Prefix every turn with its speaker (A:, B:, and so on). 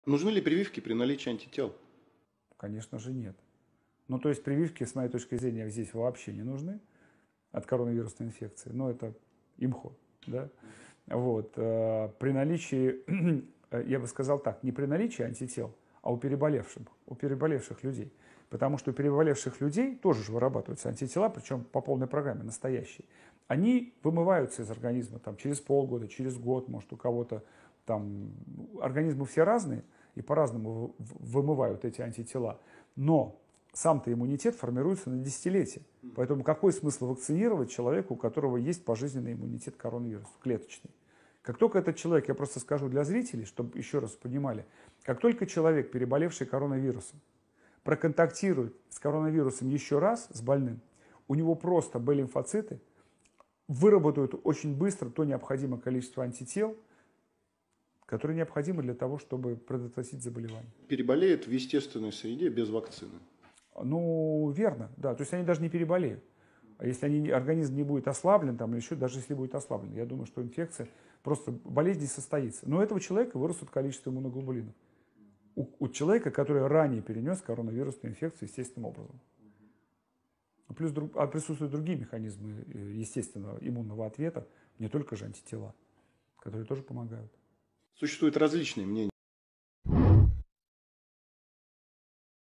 A: Нужны ли прививки при наличии антител?
B: Конечно же, нет. Ну, то есть прививки, с моей точки зрения, здесь вообще не нужны от коронавирусной инфекции. Но это имхо, да? Вот. При наличии, я бы сказал так, не при наличии антител, а у переболевших людей. Потому что у переболевших людей тоже же вырабатываются антитела, причем по полной программе, настоящие. Они вымываются из организма там, через полгода, через год, может, у кого-то там... Организмы все разные, и по-разному вымывают эти антитела. Но сам-то иммунитет формируется на десятилетия. Поэтому какой смысл вакцинировать человека, у которого есть пожизненный иммунитет к коронавирусу, клеточный? Как только этот человек, я просто скажу для зрителей, чтобы еще раз понимали, как только человек, переболевший коронавирусом, проконтактирует с коронавирусом еще раз, с больным, у него просто Б-лимфоциты выработают очень быстро то необходимое количество антител, которые необходимы для того, чтобы предотвратить заболевание.
A: Переболеют в естественной среде без вакцины?
B: Ну, верно, да. То есть они даже не переболеют. А если организм не будет ослаблен, там, или еще, даже если будет ослаблен, я думаю, что инфекция, просто болезнь не состоится. Но у этого человека вырастут количество иммуноглобулинов. У человека, который ранее перенес коронавирусную инфекцию естественным образом. Плюс присутствуют другие механизмы естественного иммунного ответа, не только же антитела, которые тоже помогают.
A: Существуют различные мнения